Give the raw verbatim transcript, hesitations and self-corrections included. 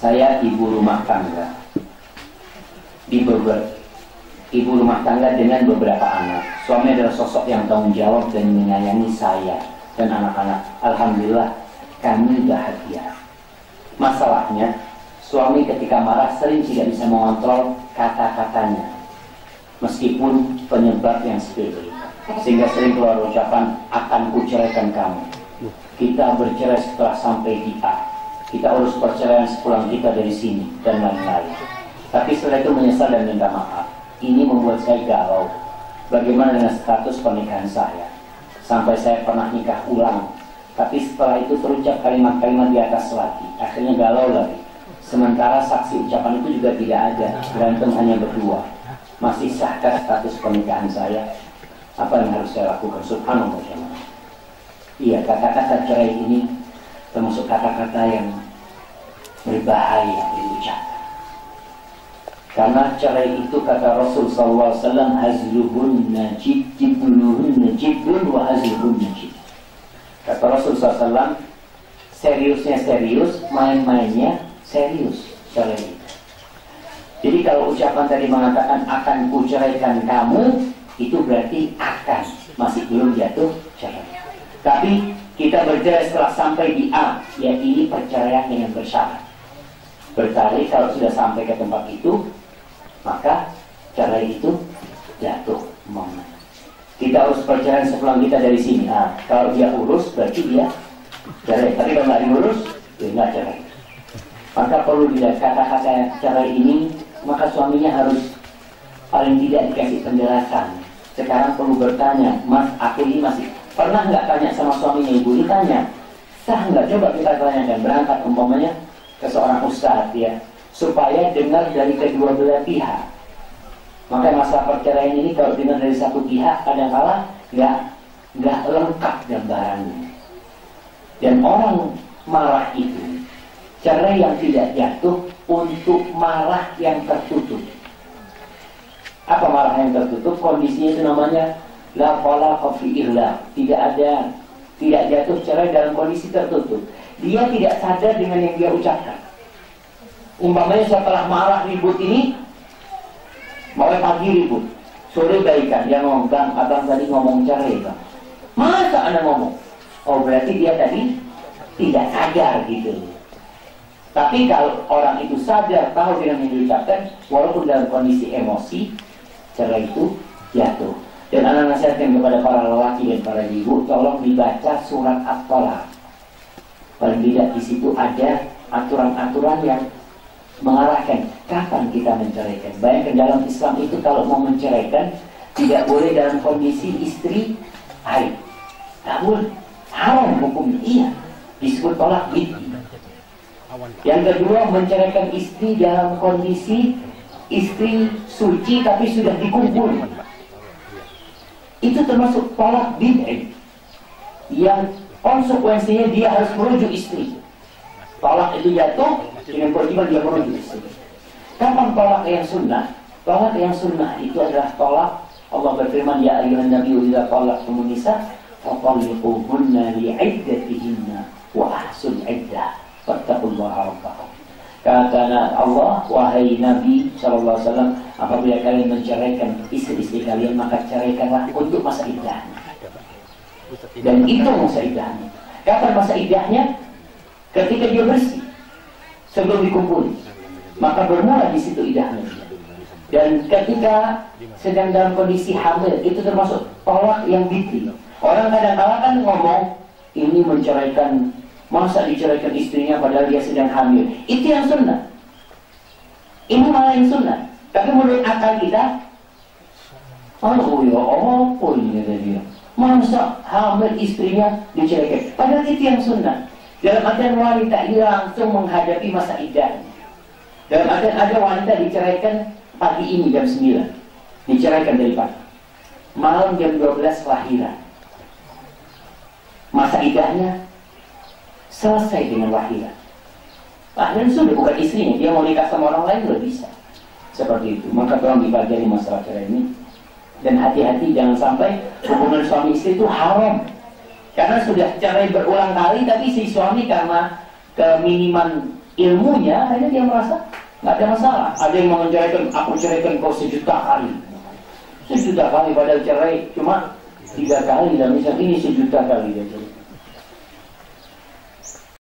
Saya ibu rumah tangga. Di beberapa ibu rumah tangga dengan beberapa anak. Suami adalah sosok yang tanggung jawab dan menyayangi saya dan anak-anak. Alhamdulillah kami bahagia. Masalahnya, suami ketika marah sering tidak bisa mengontrol kata-katanya, meskipun penyebab yang sepele, sehingga sering keluar ucapan akan kuceraikan kamu, kita bercerai setelah sampai di A, kita urus perceraian sepulang kita dari sini, dan lain-lain. Tapi setelah itu menyesal dan minta maaf. Ini membuat saya galau. Bagaimana dengan status pernikahan saya? Sampai saya pernah nikah ulang, tapi setelah itu terucap kalimat-kalimat di atas lagi. Akhirnya galau lagi. Sementara saksi ucapan itu juga tidak ada. Berantem hanya berdua. Masih sahkah status pernikahan saya? Apa yang harus saya lakukan? Subhanallah. Iya, kata-kata cerai ini termasuk kata-kata yang berbahaya diucapkan. Karena cerai itu kata Rasul sallallahu alaihi wasallam, hazluhun najib, jibluhun najibun wa hazluhun najib. Kata Rasul sallallahu alaihi wasallam, seriusnya serius, main-mainnya serius cerai itu. Jadi kalau ucapan tadi mengatakan akan kuceraikan kamu, itu berarti akan, masih belum jatuh cerai. Tapi kita bercerai setelah sampai di A, ya ini perceraian yang bersyarat. Berarti kalau sudah sampai ke tempat itu, maka cerai itu jatuh. Mana? Kita urus perceraian sepulang kita dari sini. Nah, kalau dia urus berarti dia cerai. Tapi kalau nggak diurus, dia nggak cerai. Maka perlu dilihat kata-kata cerai ini, maka suaminya harus paling tidak dikasih penjelasan. Sekarang perlu bertanya, Mas, aku ini masih pernah nggak tanya sama suaminya? Ibu ini tanya, sah nggak? Coba kita tanyakan. Berangkat umpamanya ke seorang ustadz ya, supaya dengar dari kedua belah pihak. Maka masalah perceraian ini kalau dengar dari satu pihak kadang-kala nggak nggak lengkap gambarannya. Dan orang marah itu, cerai yang tidak jatuh untuk marah yang tertutup. Apa marah yang tertutup? Kondisinya itu namanya la talaqa fi irla. Tidak ada, tidak jatuh cerai dalam kondisi tertutup. Dia tidak sadar dengan yang dia ucapkan. Umpamanya setelah marah ribut ini, mulai pagi ribut, sore baikan, dia ngomong, Bang, abang tadi ngomong cerai, Bang. Masa anda ngomong? Oh, berarti dia tadi tidak sadar gitu. Tapi kalau orang itu sadar, tahu dengan yang diucapkan, walaupun dalam kondisi emosi, cerai itu jatuh. Dan anak nasihatkan kepada para lelaki dan para ibu, tolong dibaca surat At-Thalaq. Paling tidak di situ ada aturan-aturan yang mengarahkan kapan kita menceraikan. Bayangkan dalam Islam itu kalau mau menceraikan tidak boleh dalam kondisi istri haid. Tak boleh. Haram hukumnya. Iya. Disebut tolak bid'i. Yang kedua, menceraikan istri dalam kondisi istri suci tapi sudah dikumpul. Itu termasuk tolak bid'i. Yang konsekuensinya dia harus merujuk istri. Tolak itu jatuh dengan kewajiban dia merujuk istri. Kapan tolak yang sunnah? Tolak yang sunnah itu adalah tolak Allah berfirman, ya ayyuhan nabiyyu idza talaqtumun nisa fatalliquhunna li'iddatihinna wa ahsul iddah wattaqullaha rabbakum. Kata Allah, wahai Nabi shallallahu alaihi wasallam, apabila kalian menceraikan istri-istri kalian, maka ceraikanlah untuk masa iddahnya. Dan itu masa iddahnya. Kapan masa iddahnya? Ketika dia bersih, sebelum dikumpul, maka bermula di situ iddahnya. Dan ketika sedang dalam kondisi hamil, itu termasuk tolak yang bid'i. Orang kadang-kadang kan ngomong, ini menceraikan, masa diceraikan istrinya padahal dia sedang hamil. Itu yang sunnah. Ini malah yang sunnah. Tapi menurut akal kita, oh ya apa ini kata dia, masa hamil istrinya diceraikan, padahal itu yang sunnah. Dalam artian wanita ini langsung menghadapi masa iddahnya. Dalam artian ada wanita diceraikan pagi ini jam sembilan, diceraikan dari pagi, malam jam dua belas lahiran. Masa iddahnya selesai dengan lahiran. Lahiran sudah bukan istrinya, dia mau nikah sama orang lain sudah bisa. Seperti itu. Maka tolong dipelajari masalah cerai ini. Dan hati-hati jangan sampai hubungan suami istri itu haram. Karena sudah cerai berulang kali, tapi si suami karena keminiman ilmunya, akhirnya dia merasa nggak ada masalah. Ada yang mau menceraikan, aku ceraikan kau sejuta kali, sejuta kali, padahal cerai cuma tiga kali, dan misalnya ini sejuta kali dia cerai.